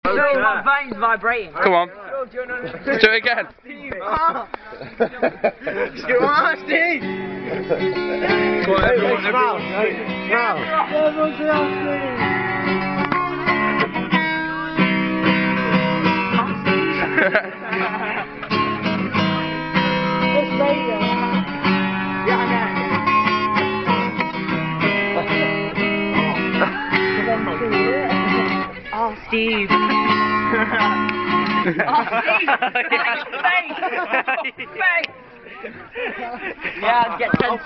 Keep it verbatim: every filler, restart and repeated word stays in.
Feel my veins vibrating. Come on. Do it again. Steve. Oh. Come on, Steve. Come on, everyone, everyone. It's radio. Yeah, I know. Oh, Steve. Oh, Steve! Face! Face! Yeah, get ten